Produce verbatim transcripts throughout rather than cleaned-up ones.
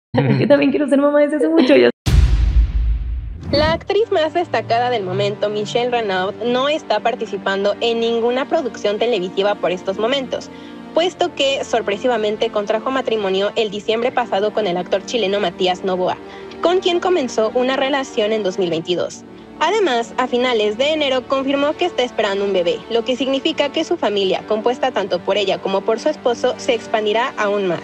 Es que también quiero ser mamá desde hace mucho. Ya. La actriz más destacada del momento, Michelle Renaud, no está participando en ninguna producción televisiva por estos momentos, puesto que sorpresivamente contrajo matrimonio el diciembre pasado con el actor chileno Matías Noboa, con quien comenzó una relación en dos mil veintidós. Además, a finales de enero confirmó que está esperando un bebé, lo que significa que su familia, compuesta tanto por ella como por su esposo, se expandirá aún más.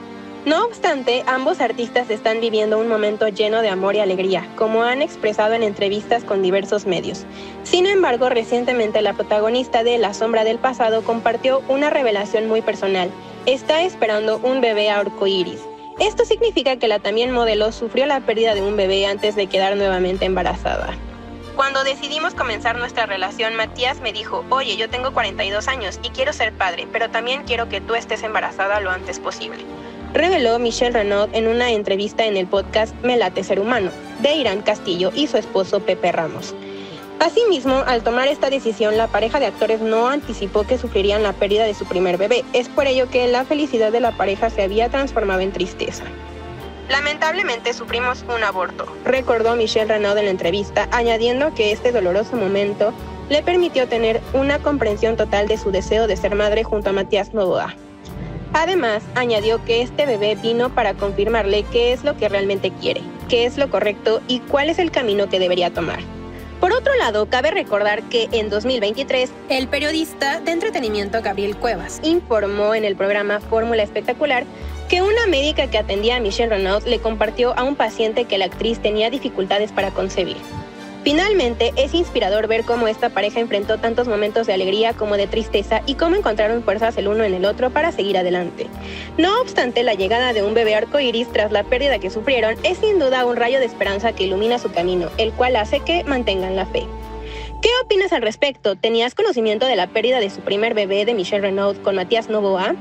No obstante, ambos artistas están viviendo un momento lleno de amor y alegría, como han expresado en entrevistas con diversos medios. Sin embargo, recientemente la protagonista de La sombra del pasado compartió una revelación muy personal. Está esperando un bebé arcoíris. Esto significa que la también modelo sufrió la pérdida de un bebé antes de quedar nuevamente embarazada. Cuando decidimos comenzar nuestra relación, Matías me dijo, oye, yo tengo cuarenta y dos años y quiero ser padre, pero también quiero que tú estés embarazada lo antes posible. Reveló Michelle Renaud en una entrevista en el podcast Me late ser humano, de Irán Castillo y su esposo Pepe Ramos. Asimismo, al tomar esta decisión, la pareja de actores no anticipó que sufrirían la pérdida de su primer bebé. Es por ello que la felicidad de la pareja se había transformado en tristeza. Lamentablemente sufrimos un aborto, recordó Michelle Renaud en la entrevista, añadiendo que este doloroso momento le permitió tener una comprensión total de su deseo de ser madre junto a Matías Noboa. Además, añadió que este bebé vino para confirmarle qué es lo que realmente quiere, qué es lo correcto y cuál es el camino que debería tomar. Por otro lado, cabe recordar que en dos mil veintitrés, el periodista de entretenimiento Gabriel Cuevas informó en el programa Fórmula Espectacular que una médica que atendía a Michelle Renaud le compartió a un paciente que la actriz tenía dificultades para concebir. Finalmente, es inspirador ver cómo esta pareja enfrentó tantos momentos de alegría como de tristeza y cómo encontraron fuerzas el uno en el otro para seguir adelante. No obstante, la llegada de un bebé arcoíris tras la pérdida que sufrieron es sin duda un rayo de esperanza que ilumina su camino, el cual hace que mantengan la fe. ¿Qué opinas al respecto? ¿Tenías conocimiento de la pérdida de su primer bebé de Michelle Renaud con Matías Noboa?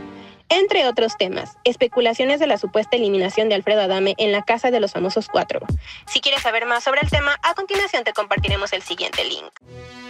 Entre otros temas, especulaciones de la supuesta eliminación de Alfredo Adame en la Casa de los Famosos cuatro. Si quieres saber más sobre el tema, a continuación te compartiremos el siguiente link.